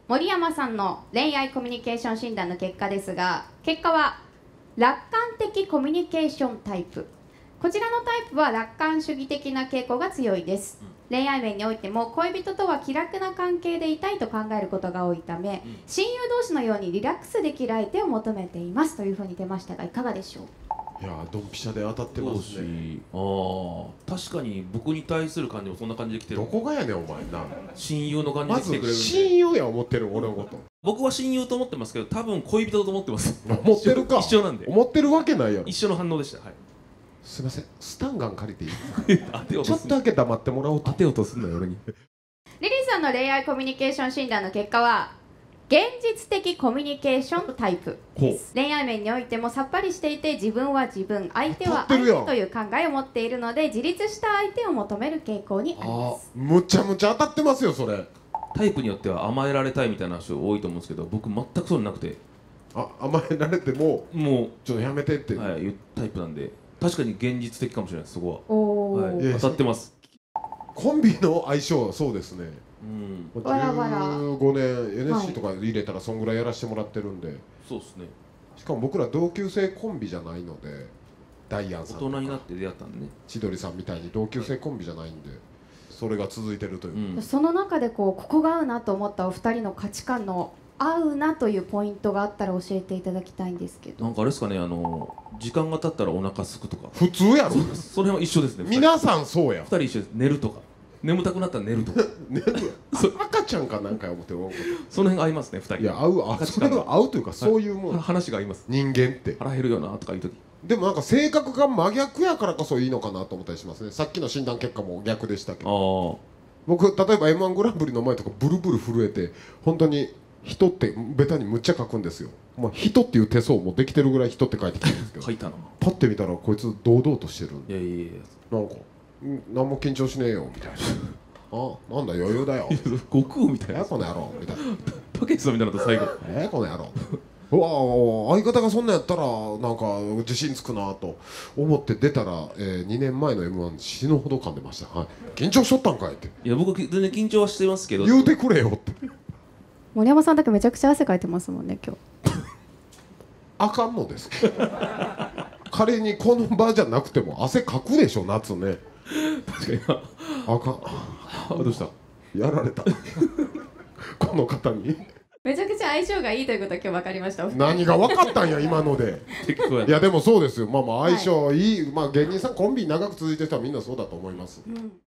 森山さんの恋愛コミュニケーション診断の結果ですが、結果は楽観的コミュニケーションタイプ。こちらのタイプは楽観主義的な傾向が強いです。恋愛面においても恋人とは気楽な関係でいたいと考えることが多いため、親友同士のようにリラックスできる相手を求めていますというふうに出ましたが、いかがでしょう。 いやー、ドンピシャで当たってますね。 確かに僕に対する感じもそんな感じで来てる。 どこがやねんお前な。 親友の感じまずで来てくれるんで。 親友や思ってる俺のこと。 僕は親友と思ってますけど、多分恋人だと思ってます。 思ってるか。 一緒なんで。 思ってるわけないやろ。 一緒の反応でした。はい。 すいません、スタンガン借りていいちょっとだけ黙ってもらおうと。 当てようとすんなよ俺に。 リリーさんの恋愛コミュニケーション診断の結果は現実的コミュニケーションタイプです。恋愛面においてもさっぱりしていて、自分は自分、相手は相手という考えを持っているので、自立した相手を求める傾向にあります。 むちゃむちゃ当たってますよそれ。 タイプによっては甘えられたいみたいな人多いと思うんですけど、僕全くそうなくて、 甘えられてももうちょっとやめてって、 はい、いうタイプなんで、確かに現実的かもしれないです。そこは、はい、 いや当たってます。 コンビの相性はそうですね。 バラバラ 15年 NSC とか入れたらそんぐらいやらせてもらってるんで、 そうですね。 しかも僕ら同級生コンビじゃないので、ダイアンさんとか大人になって出会ったんでね、 千鳥さんみたいに同級生コンビじゃないんで、それが続いてるという、 その中でここが合うなと思ったお二人の価値観の合うなというポイントがあったら教えていただきたいんですけど。 なんかあれですかね、時間が経ったらお腹すくとか。 普通やろ。 それは一緒ですね。 皆さんそうや。 2人一緒です。寝るとか、眠たくなったら寝るとか。 寝る赤ちゃんかなんか思って思うこと。 その辺が合いますね、2人。 いや、それは合うというか、そういうもん。 話が合います。 人間って腹減るよなとかいう時。 でもなんか性格が真逆やからこそいいのかなと思ったりしますね。さっきの診断結果も逆でしたけど、僕例えば M−1 グランプリの前とかブルブル震えて、本当に人ってベタにむっちゃ書くんですよ。人っていう手相もできてるぐらい人って書いてきてるんですけど、 書いたな。 パッて見たらこいつ堂々としてるんで、 いやいやいや、 なんか何も緊張しねえよみたいななんだ余裕だよ悟空みたいな。 この野郎みたいな、 たけしさんみたいなのと最後この野郎うわ相方がそんなんやったらなんか自信つくなと思って出たら、2年前の M−1 死ぬほど噛んでました。はい、緊張しとったんかいって。 いや僕全然緊張はしてますけど、 言うてくれよって。 森山さんだけめちゃくちゃ汗かいてますもんね今日。 あかんのです仮にこの場じゃなくても汗かくでしょ夏ね。 確かに。 あかん。どうした。やられたこの方に。 めちゃくちゃ相性がいいということは今日分かりました。 何が分かったんや今のでいやでもそうですよ。相性いい、芸人さんコンビ長く続いてる人はみんなそうだと思います。